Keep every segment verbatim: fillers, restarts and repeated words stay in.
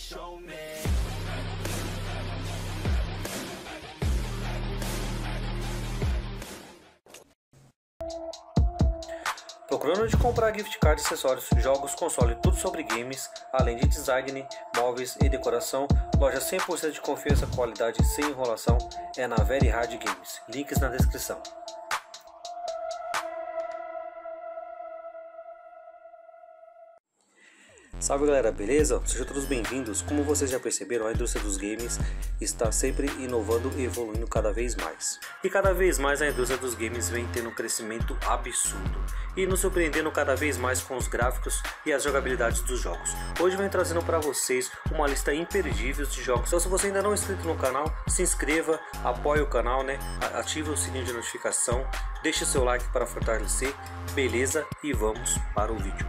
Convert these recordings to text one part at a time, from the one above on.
show me. Procurando onde comprar gift cards, acessórios, jogos, console, tudo sobre games, além de design, móveis e decoração, loja cem por cento de confiança, qualidade sem enrolação, é na Very Hard Games. Links na descrição. Salve galera, beleza? Sejam todos bem-vindos. Como vocês já perceberam, a indústria dos games está sempre inovando e evoluindo cada vez mais. E cada vez mais a indústria dos games vem tendo um crescimento absurdo e nos surpreendendo cada vez mais com os gráficos e as jogabilidades dos jogos. Hoje eu venho trazendo para vocês uma lista imperdível de jogos. Então se você ainda não é inscrito no canal, se inscreva, apoie o canal, né? Ative o sininho de notificação, deixe seu like para fortalecer, beleza? E vamos para o vídeo.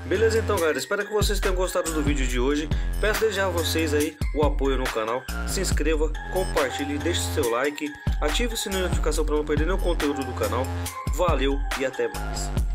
Beleza então, galera, espero que vocês tenham gostado do vídeo de hoje. Peço desde já a vocês aí o apoio no canal, se inscreva, compartilhe, deixe seu like, ative o sininho de notificação para não perder nenhum conteúdo do canal. Valeu e até mais.